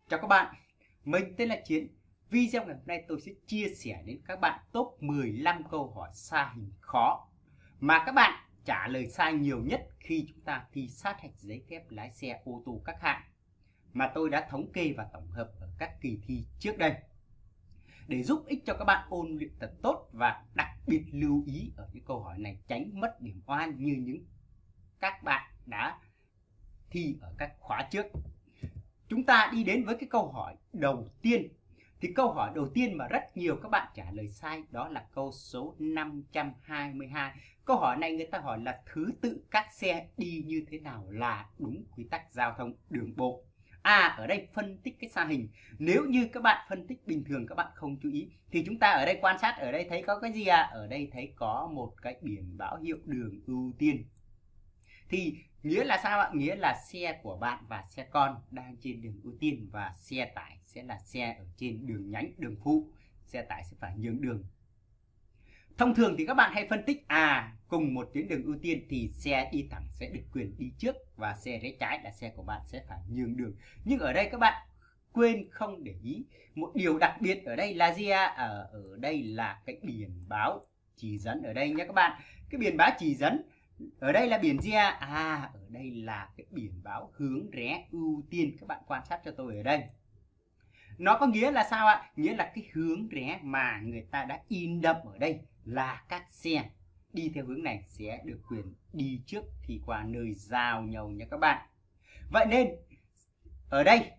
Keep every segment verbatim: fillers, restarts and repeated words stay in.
Chào các bạn, mình tên là Chiến. Video ngày hôm nay tôi sẽ chia sẻ đến các bạn top mười lăm câu hỏi sa hình khó mà các bạn trả lời sai nhiều nhất khi chúng ta thi sát hạch giấy phép lái xe ô tô các hạng mà tôi đã thống kê và tổng hợp ở các kỳ thi trước đây để giúp ích cho các bạn ôn luyện thật tốt, và đặc biệt lưu ý ở những câu hỏi này tránh mất điểm oan như những các bạn đã thi ở các khóa trước. Chúng ta đi đến với cái câu hỏi đầu tiên. Thì câu hỏi đầu tiên mà rất nhiều các bạn trả lời sai đó là câu số năm trăm hai mươi hai. Câu hỏi này người ta hỏi là thứ tự các xe đi như thế nào là đúng quy tắc giao thông đường bộ. À, ở đây phân tích cái sa hình. Nếu như các bạn phân tích bình thường các bạn không chú ý thì chúng ta ở đây quan sát, ở đây thấy có cái gì à? Ở đây thấy có một cái biển báo hiệu đường ưu tiên. Thì nghĩa là sao ạ? Nghĩa là xe của bạn và xe con đang trên đường ưu tiên, và xe tải sẽ là xe ở trên đường nhánh, đường phụ. Xe tải sẽ phải nhường đường. Thông thường thì các bạn hay phân tích à cùng một tuyến đường ưu tiên thì xe đi thẳng sẽ được quyền đi trước, và xe rẽ trái là xe của bạn sẽ phải nhường đường. Nhưng ở đây các bạn quên không để ý một điều đặc biệt ở đây là gì ạ? Ở, ở đây là cái biển báo chỉ dẫn ở đây nhé các bạn. Cái biển báo chỉ dẫn ở đây là biển gì ạ? À, ở đây là cái biển báo hướng rẽ ưu tiên. Các bạn quan sát cho tôi ở đây. Nó có nghĩa là sao ạ? Nghĩa là cái hướng rẽ mà người ta đã in đậm ở đây là các xe đi theo hướng này sẽ được quyền đi trước khi qua nơi giao nhau nha các bạn. Vậy nên ở đây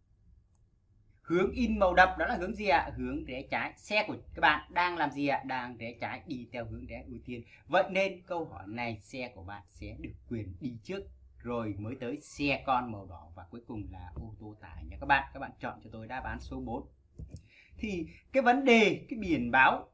hướng in màu đậm đó là hướng gì ạ? Hướng rẽ trái. Xe của các bạn đang làm gì ạ? Đang rẽ trái đi theo hướng rẽ ưu tiên. Vậy nên câu hỏi này xe của bạn sẽ được quyền đi trước, rồi mới tới xe con màu đỏ, và cuối cùng là ô tô tải nha các bạn. Các bạn chọn cho tôi đáp án số bốn. Thì cái vấn đề cái biển báo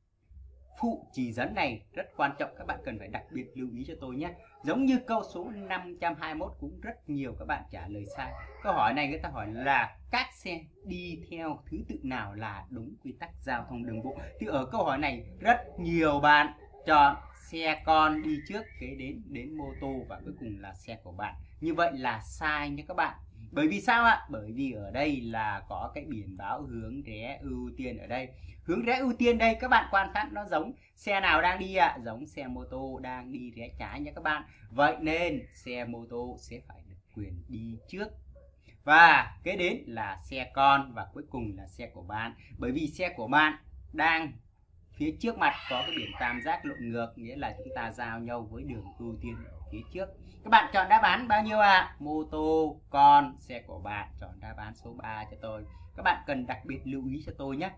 phụ chỉ dẫn này rất quan trọng, các bạn cần phải đặc biệt lưu ý cho tôi nhé. Giống như câu số năm trăm hai mươi mốt cũng rất nhiều các bạn trả lời sai. Câu hỏi này người ta hỏi là các xe đi theo thứ tự nào là đúng quy tắc giao thông đường bộ. Thì ở câu hỏi này rất nhiều bạn chọn xe con đi trước, kế đến đến mô tô, và cuối cùng là xe của bạn. Như vậy là sai nha các bạn. Bởi vì sao ạ? Bởi vì ở đây là có cái biển báo hướng rẽ ưu tiên ở đây. Hướng rẽ ưu tiên đây các bạn quan sát nó giống xe nào đang đi ạ? À? Giống xe mô tô đang đi rẽ trái nha các bạn. Vậy nên xe mô tô sẽ phải được quyền đi trước. Và kế đến là xe con, và cuối cùng là xe của bạn. Bởi vì xe của bạn đang phía trước mặt có cái biển tam giác lộn ngược, nghĩa là chúng ta giao nhau với đường ưu tiên ở phía trước. Các bạn chọn đáp án bao nhiêu ạ? À? Mô tô, con, xe của bạn. Chọn đáp án số ba cho tôi. Các bạn cần đặc biệt lưu ý cho tôi nhé.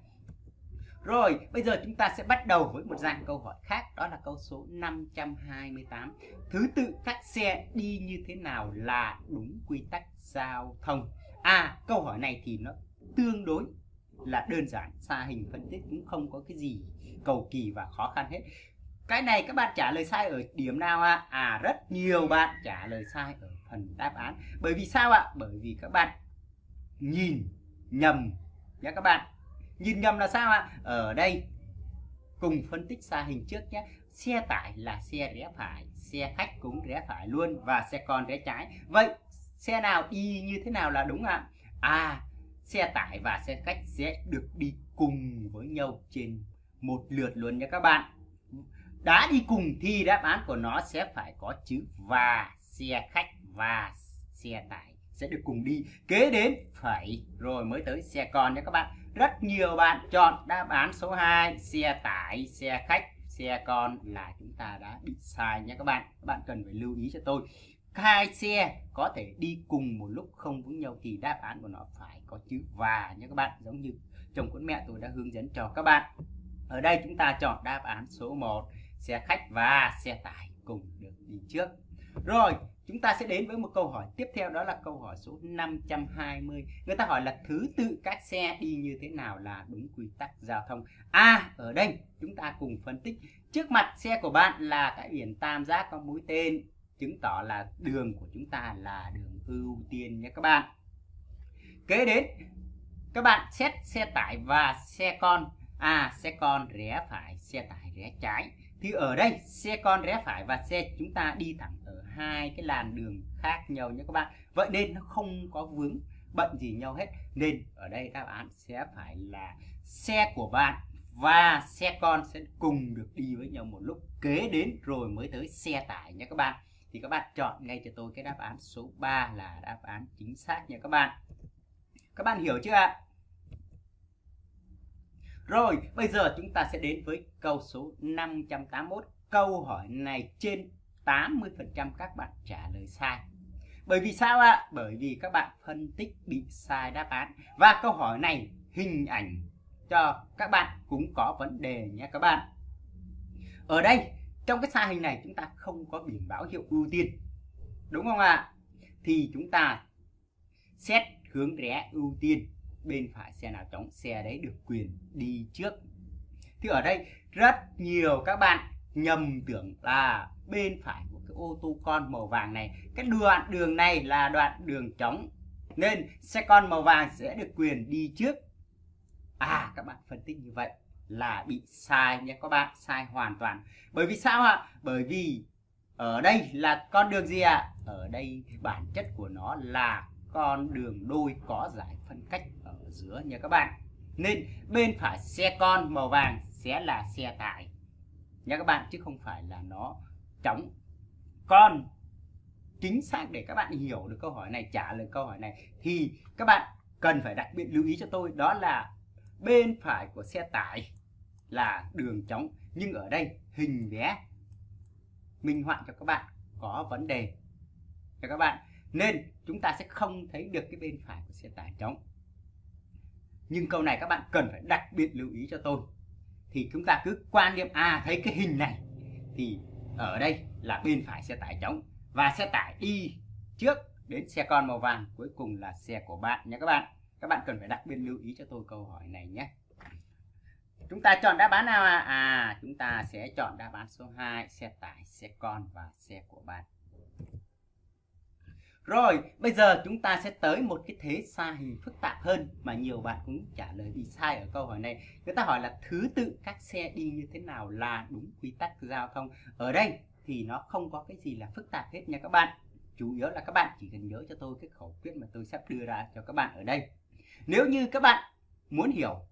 Rồi, bây giờ chúng ta sẽ bắt đầu với một dạng câu hỏi khác, đó là câu số năm trăm hai mươi tám. Thứ tự các xe đi như thế nào là đúng quy tắc giao thông? À, câu hỏi này thì nó tương đối là đơn giản, sa hình phân tích cũng không có cái gì cầu kỳ và khó khăn hết. Cái này các bạn trả lời sai ở điểm nào ạ? À? à rất nhiều bạn trả lời sai ở phần đáp án. Bởi vì sao ạ? Bởi vì các bạn nhìn nhầm nhé các bạn. Nhìn nhầm là sao ạ? Ở đây cùng phân tích sa hình trước nhé. Xe tải là xe rẽ phải, xe khách cũng rẽ phải luôn, và xe con rẽ trái. Vậy xe nào đi như thế nào là đúng ạ? À, xe tải và xe khách sẽ được đi cùng với nhau trên một lượt luôn nha các bạn. Đã đi cùng thì đáp án của nó sẽ phải có chữ và, xe khách và xe tải sẽ được cùng đi. Kế đến phải rồi mới tới xe con nha các bạn. Rất nhiều bạn chọn đáp án số hai, xe tải, xe khách, xe con là chúng ta đã bị sai nha các bạn. Các bạn cần phải lưu ý cho tôi. Hai xe có thể đi cùng một lúc không với nhau thì đáp án của nó phải có chữ và nha các bạn, giống như trong cuốn mẹ tôi đã hướng dẫn cho các bạn. Ở đây chúng ta chọn đáp án số một, xe khách và xe tải cùng được đi trước. Rồi, chúng ta sẽ đến với một câu hỏi tiếp theo, đó là câu hỏi số năm trăm hai mươi. Người ta hỏi là thứ tự các xe đi như thế nào là đúng quy tắc giao thông. À, ở đây chúng ta cùng phân tích. Trước mặt xe của bạn là cái biển tam giác có mũi tên, chứng tỏ là đường của chúng ta là đường ưu tiên nhé các bạn. Kế đến các bạn xét xe tải và xe con. À, xe con rẽ phải, xe tải rẽ trái. Thì ở đây xe con rẽ phải và xe chúng ta đi thẳng ở hai cái làn đường khác nhau nhé các bạn. Vậy nên nó không có vướng bận gì nhau hết. Nên ở đây đáp án sẽ phải là xe của bạn và xe con sẽ cùng được đi với nhau một lúc, kế đến rồi mới tới xe tải nha các bạn. Thì các bạn chọn ngay cho tôi cái đáp án số ba là đáp án chính xác nha các bạn. Các bạn hiểu chưa ạ? Rồi, bây giờ chúng ta sẽ đến với câu số năm trăm tám mươi mốt. Câu hỏi này trên tám mươi phần trăm các bạn trả lời sai. Bởi vì sao ạ? Bởi vì các bạn phân tích bị sai đáp án. Và câu hỏi này hình ảnh cho các bạn cũng có vấn đề nha các bạn. Ở đây, trong cái sa hình này chúng ta không có biển báo hiệu ưu tiên. Đúng không ạ? Thì chúng ta xét hướng rẽ ưu tiên. Bên phải xe nào trống, xe đấy được quyền đi trước. Thì ở đây rất nhiều các bạn nhầm tưởng là bên phải của cái ô tô con màu vàng này, cái đoạn đường này là đoạn đường trống, nên xe con màu vàng sẽ được quyền đi trước. À, các bạn phân tích như vậy là bị sai nha các bạn, sai hoàn toàn. Bởi vì sao ạ? Bởi vì ở đây là con đường gì ạ? Ở đây bản chất của nó là con đường đôi có giải phân cách ở giữa nha các bạn. Nên bên phải xe con màu vàng sẽ là xe tải nha các bạn, chứ không phải là nó trống. Còn chính xác để các bạn hiểu được câu hỏi này, trả lời câu hỏi này, thì các bạn cần phải đặc biệt lưu ý cho tôi, đó là bên phải của xe tải là đường trống, nhưng ở đây hình vẽ minh họa cho các bạn có vấn đề cho các bạn, nên chúng ta sẽ không thấy được cái bên phải của xe tải trống. Nhưng câu này các bạn cần phải đặc biệt lưu ý cho tôi. Thì chúng ta cứ quan niệm à, thấy cái hình này thì ở đây là bên phải xe tải trống và xe tải đi trước đến xe con màu vàng, cuối cùng là xe của bạn nha các bạn. Các bạn cần phải đặc biệt lưu ý cho tôi câu hỏi này nhé. Chúng ta chọn đáp án nào à? À, chúng ta sẽ chọn đáp án số hai, xe tải, xe con và xe của bạn. Rồi, bây giờ chúng ta sẽ tới một cái thế sa hình phức tạp hơn mà nhiều bạn cũng trả lời bị sai ở câu hỏi này. Người ta hỏi là thứ tự các xe đi như thế nào là đúng quy tắc giao thông. Ở đây thì nó không có cái gì là phức tạp hết nha các bạn. Chủ yếu là các bạn chỉ cần nhớ cho tôi cái khẩu quyết mà tôi sắp đưa ra cho các bạn ở đây. Nếu như các bạn muốn hiểu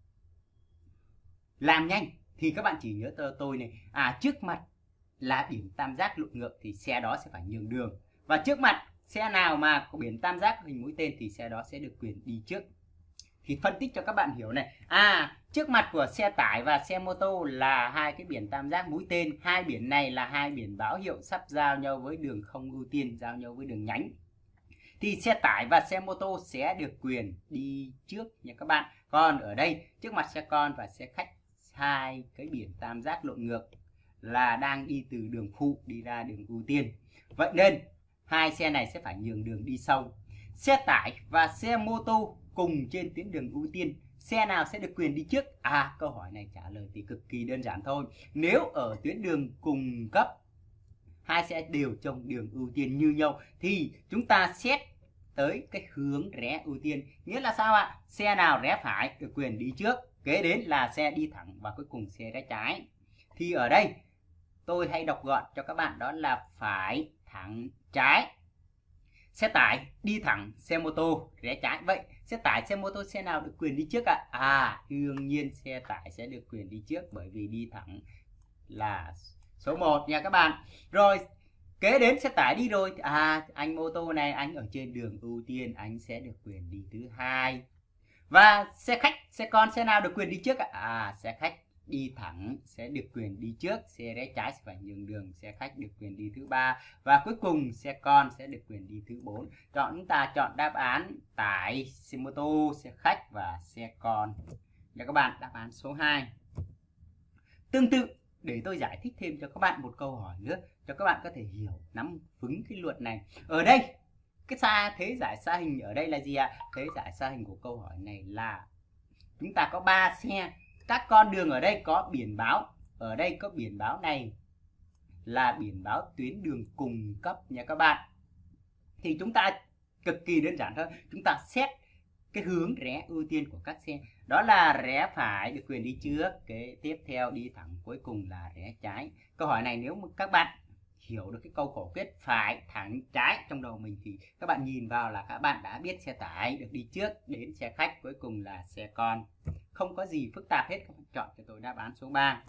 làm nhanh thì các bạn chỉ nhớ cho tôi này, à, trước mặt là biển tam giác lộn ngược thì xe đó sẽ phải nhường đường. Và trước mặt xe nào mà có biển tam giác hình mũi tên thì xe đó sẽ được quyền đi trước. Thì phân tích cho các bạn hiểu này, à, trước mặt của xe tải và xe mô tô là hai cái biển tam giác mũi tên. Hai biển này là hai biển báo hiệu sắp giao nhau với đường không ưu tiên, giao nhau với đường nhánh. Thì xe tải và xe mô tô sẽ được quyền đi trước nha các bạn. Còn ở đây trước mặt xe con và xe khách, hai cái biển tam giác lộn ngược là đang đi từ đường phụ đi ra đường ưu tiên. Vậy nên hai xe này sẽ phải nhường đường đi sau. Xe tải và xe mô tô cùng trên tuyến đường ưu tiên, xe nào sẽ được quyền đi trước? À, câu hỏi này trả lời thì cực kỳ đơn giản thôi. Nếu ở tuyến đường cùng cấp, hai xe đều trong đường ưu tiên như nhau thì chúng ta xét tới cái hướng rẽ ưu tiên. Nghĩa là sao ạ? Xe nào rẽ phải được quyền đi trước, kế đến là xe đi thẳng và cuối cùng xe rẽ trái. Thì ở đây tôi hay đọc gọn cho các bạn đó là phải thẳng trái. Xe tải đi thẳng, xe mô tô rẽ trái. Vậy xe tải, xe mô tô xe nào được quyền đi trước ạ? À? à, đương nhiên xe tải sẽ được quyền đi trước, bởi vì đi thẳng là số một nha các bạn. Rồi, kế đến xe tải đi rồi, à, anh mô tô này anh ở trên đường ưu tiên, anh sẽ được quyền đi thứ hai. Và xe khách, xe con xe nào được quyền đi trước ạ? À? à, xe khách đi thẳng sẽ được quyền đi trước, xe rẽ trái sẽ phải nhường đường, xe khách được quyền đi thứ ba và cuối cùng xe con sẽ được quyền đi thứ bốn. Chọn chúng ta chọn đáp án tải, xe mô tô, xe khách và xe con nha các bạn, đáp án số hai. Tương tự, để tôi giải thích thêm cho các bạn một câu hỏi nữa cho các bạn có thể hiểu nắm vững cái luật này. Ở đây cái xa thế giải sa hình ở đây là gì ạ? Thế giải sa hình của câu hỏi này là chúng ta có ba xe. Các con đường ở đây có biển báo, ở đây có biển báo này là biển báo tuyến đường cùng cấp nha các bạn. Thì chúng ta cực kỳ đơn giản thôi, chúng ta xét cái hướng rẽ ưu tiên của các xe, đó là rẽ phải được quyền đi trước, kế tiếp theo đi thẳng, cuối cùng là rẽ trái. Câu hỏi này nếu mà các bạn hiểu được cái câu khẩu quyết phải thẳng trái trong đầu mình thì các bạn nhìn vào là các bạn đã biết xe tải được đi trước đến xe khách, cuối cùng là xe con. Không có gì phức tạp hết, các bạn chọn cho tôi đáp án số ba.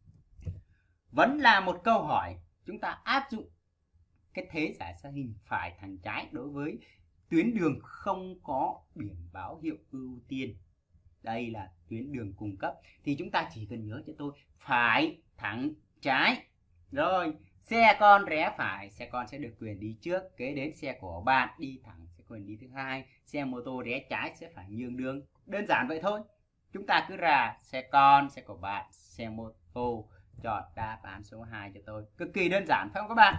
Vẫn là một câu hỏi chúng ta áp dụng cái thế giải xa hình phải thẳng trái đối với tuyến đường không có biển báo hiệu ưu tiên. Đây là tuyến đường cung cấp thì chúng ta chỉ cần nhớ cho tôi phải thẳng trái. Rồi, xe con rẽ phải, xe con sẽ được quyền đi trước, kế đến xe của bạn đi thẳng sẽ quyền đi thứ hai, xe mô tô rẽ trái sẽ phải nhường đường. Đơn giản vậy thôi. Chúng ta cứ ra xe con, xe của bạn, xe mô tô, chọn đáp án số hai cho tôi. Cực kỳ đơn giản phải không các bạn?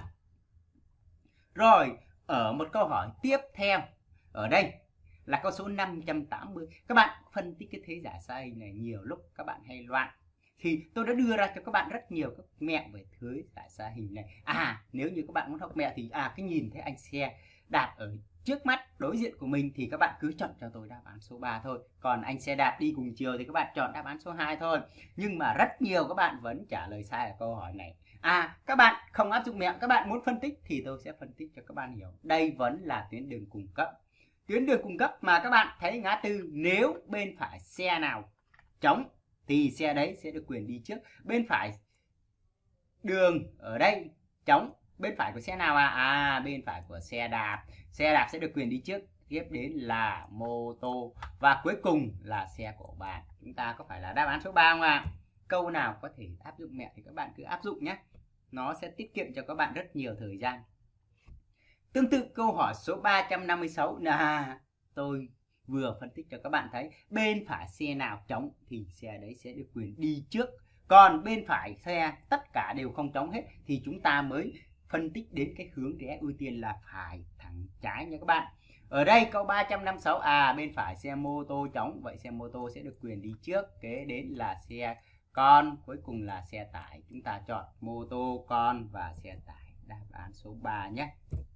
Rồi, ở một câu hỏi tiếp theo, ở đây là câu số năm trăm tám mươi. Các bạn phân tích cái thế giải xa hình này nhiều lúc các bạn hay loạn. Thì tôi đã đưa ra cho các bạn rất nhiều các mẹo về thế giải xa hình này. À, nếu như các bạn muốn học mẹo thì à cái nhìn thấy anh xe đạp ở trước mắt đối diện của mình thì các bạn cứ chọn cho tôi đáp án số ba thôi. Còn anh xe đạp đi cùng chiều thì các bạn chọn đáp án số hai thôi. Nhưng mà rất nhiều các bạn vẫn trả lời sai ở câu hỏi này. À, các bạn không áp dụng mẹo, các bạn muốn phân tích thì tôi sẽ phân tích cho các bạn hiểu. Đây vẫn là tuyến đường cung cấp. Tuyến đường cung cấp mà các bạn thấy ngã tư, nếu bên phải xe nào trống thì xe đấy sẽ được quyền đi trước. Bên phải đường ở đây trống, bên phải của xe nào à? À, bên phải của xe đạp. Xe đạp sẽ được quyền đi trước. Tiếp đến là mô tô. Và cuối cùng là xe của bạn. Chúng ta có phải là đáp án số ba không ạ? À? Câu nào có thể áp dụng mẹo thì các bạn cứ áp dụng nhé. Nó sẽ tiết kiệm cho các bạn rất nhiều thời gian. Tương tự câu hỏi số ba trăm năm mươi sáu là tôi vừa phân tích cho các bạn thấy, bên phải xe nào trống thì xe đấy sẽ được quyền đi trước. Còn bên phải xe tất cả đều không trống hết thì chúng ta mới phân tích đến cái hướng rẽ ưu tiên là phải thẳng trái nha các bạn. Ở đây câu ba trăm năm mươi sáu, à bên phải xe mô tô trống, vậy xe mô tô sẽ được quyền đi trước, kế đến là xe con, cuối cùng là xe tải. Chúng ta chọn mô tô, con và xe tải, đáp án số ba nhé.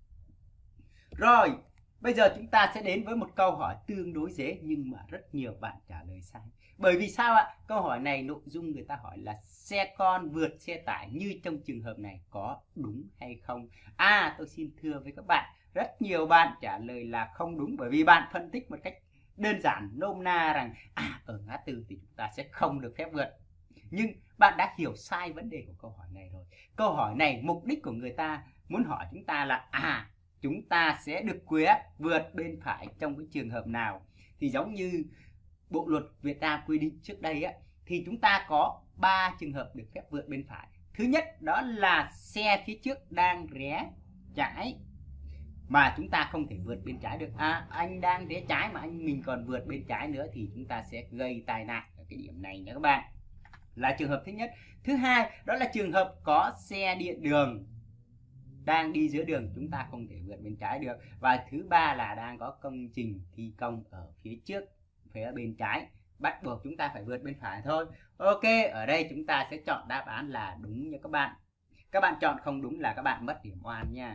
Rồi, bây giờ chúng ta sẽ đến với một câu hỏi tương đối dễ nhưng mà rất nhiều bạn trả lời sai. Bởi vì sao ạ? Câu hỏi này nội dung người ta hỏi là xe con vượt xe tải như trong trường hợp này có đúng hay không? À, tôi xin thưa với các bạn, rất nhiều bạn trả lời là không đúng, bởi vì bạn phân tích một cách đơn giản nôm na rằng à ở ngã tư thì chúng ta sẽ không được phép vượt. Nhưng bạn đã hiểu sai vấn đề của câu hỏi này rồi. Câu hỏi này mục đích của người ta muốn hỏi chúng ta là à chúng ta sẽ được quyền vượt bên phải trong cái trường hợp nào. Thì giống như bộ luật Việt Nam quy định trước đây á, thì chúng ta có ba trường hợp được phép vượt bên phải. Thứ nhất đó là xe phía trước đang rẽ trái mà chúng ta không thể vượt bên trái được. À, anh đang rẽ trái mà anh mình còn vượt bên trái nữa thì chúng ta sẽ gây tai nạn ở cái điểm này nha các bạn. Là trường hợp thứ nhất. Thứ hai đó là trường hợp có xe điện đường đang đi giữa đường, chúng ta không thể vượt bên trái được. Và thứ ba là đang có công trình thi công ở phía trước, phía bên trái, bắt buộc chúng ta phải vượt bên phải thôi. Ok, ở đây chúng ta sẽ chọn đáp án là đúng nha các bạn. Các bạn chọn không đúng là các bạn mất điểm oan nha.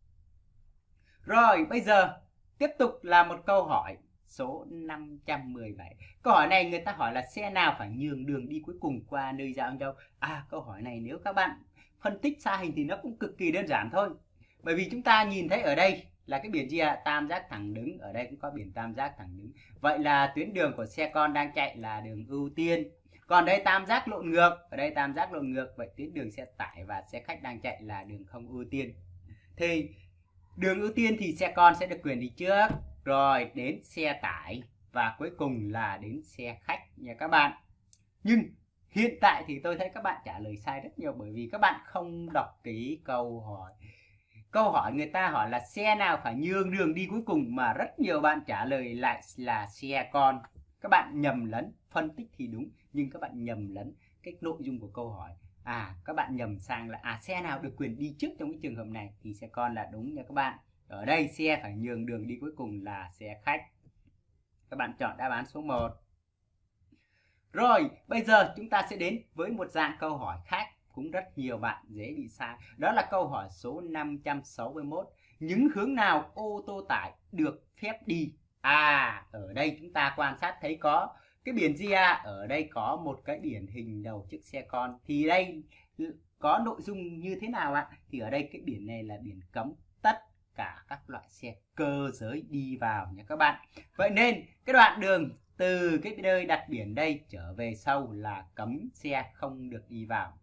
Rồi, bây giờ tiếp tục là một câu hỏi số năm trăm mười bảy. Câu hỏi này người ta hỏi là xe nào phải nhường đường đi cuối cùng qua nơi giao nhau. À, câu hỏi này nếu các bạn phân tích xa hình thì nó cũng cực kỳ đơn giản thôi. Bởi vì chúng ta nhìn thấy ở đây là cái biển gì ạ? Tam giác thẳng đứng, ở đây cũng có biển tam giác thẳng đứng. Vậy là tuyến đường của xe con đang chạy là đường ưu tiên. Còn đây tam giác lộn ngược, ở đây tam giác lộn ngược, vậy tuyến đường xe tải và xe khách đang chạy là đường không ưu tiên. Thì đường ưu tiên thì xe con sẽ được quyền đi trước, rồi đến xe tải và cuối cùng là đến xe khách nha các bạn. Nhưng hiện tại thì tôi thấy các bạn trả lời sai rất nhiều, bởi vì các bạn không đọc kỹ câu hỏi. Câu hỏi người ta hỏi là xe nào phải nhường đường đi cuối cùng mà rất nhiều bạn trả lời lại là xe con. Các bạn nhầm lẫn, phân tích thì đúng nhưng các bạn nhầm lẫn cái nội dung của câu hỏi. À, các bạn nhầm sang là à xe nào được quyền đi trước trong cái trường hợp này thì xe con là đúng nha các bạn. Ở đây xe phải nhường đường đi cuối cùng là xe khách. Các bạn chọn đáp án số một. Rồi, bây giờ chúng ta sẽ đến với một dạng câu hỏi khác cũng rất nhiều bạn dễ bị sai. Đó là câu hỏi số năm trăm sáu mươi mốt. Những hướng nào ô tô tải được phép đi? À, ở đây chúng ta quan sát thấy có cái biển gì à? Ở đây có một cái biển hình đầu chiếc xe con. Thì đây có nội dung như thế nào ạ? Thì ở đây cái biển này là biển cấm tất cả các loại xe cơ giới đi vào nha các bạn. Vậy nên cái đoạn đường từ cái nơi đặt biển đây trở về sau là cấm xe không được đi vào.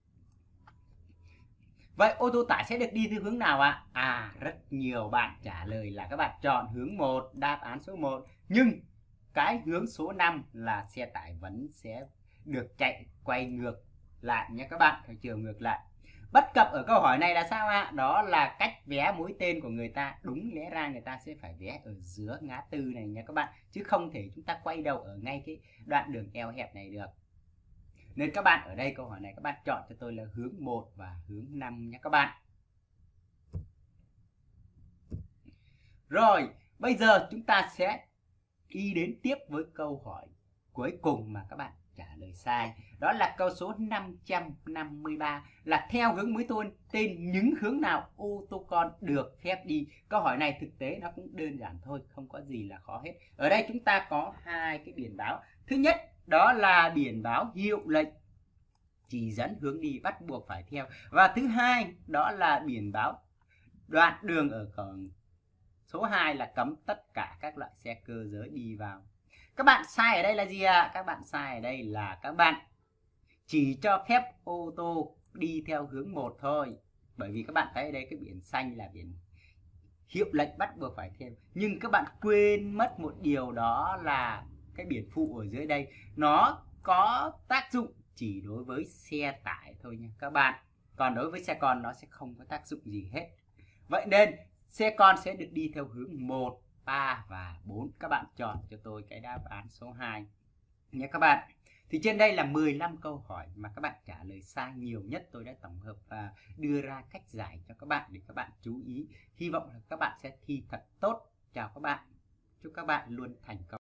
Vậy ô tô tải sẽ được đi theo hướng nào ạ? À, rất nhiều bạn trả lời là các bạn chọn hướng một, đáp án số một. Nhưng cái hướng số năm là xe tải vẫn sẽ được chạy quay ngược lại nha các bạn, theo chiều ngược lại. Bất cập ở câu hỏi này là sao ạ? Đó là cách vé mũi tên của người ta. Đúng lẽ ra người ta sẽ phải vé ở giữa ngã tư này nha các bạn, chứ không thể chúng ta quay đầu ở ngay cái đoạn đường eo hẹp này được. Nên các bạn ở đây câu hỏi này các bạn chọn cho tôi là hướng một và hướng năm nhé các bạn. Rồi, bây giờ chúng ta sẽ đi đến tiếp với câu hỏi cuối cùng mà các bạn trả lời sai. Đó là câu số năm trăm năm mươi ba là theo hướng mũi tên những hướng nào ô tô con được phép đi. Câu hỏi này thực tế nó cũng đơn giản thôi, không có gì là khó hết. Ở đây chúng ta có hai cái biển báo. Thứ nhất đó là biển báo hiệu lệnh chỉ dẫn hướng đi bắt buộc phải theo. Và thứ hai đó là biển báo đoạn đường ở cổng số hai là cấm tất cả các loại xe cơ giới đi vào. Các bạn sai ở đây là gì ạ? À? Các bạn sai ở đây là các bạn chỉ cho phép ô tô đi theo hướng một thôi. Bởi vì các bạn thấy ở đây cái biển xanh là biển hiệu lệnh bắt buộc phải theo. Nhưng các bạn quên mất một điều, đó là cái biển phụ ở dưới đây nó có tác dụng chỉ đối với xe tải thôi nha các bạn. Còn đối với xe con nó sẽ không có tác dụng gì hết. Vậy nên xe con sẽ được đi theo hướng một, ba và bốn. Các bạn chọn cho tôi cái đáp án số hai nhé các bạn. Thì trên đây là mười lăm câu hỏi mà các bạn trả lời sai nhiều nhất. Tôi đã tổng hợp và đưa ra cách giải cho các bạn để các bạn chú ý. Hy vọng là các bạn sẽ thi thật tốt. Chào các bạn. Chúc các bạn luôn thành công.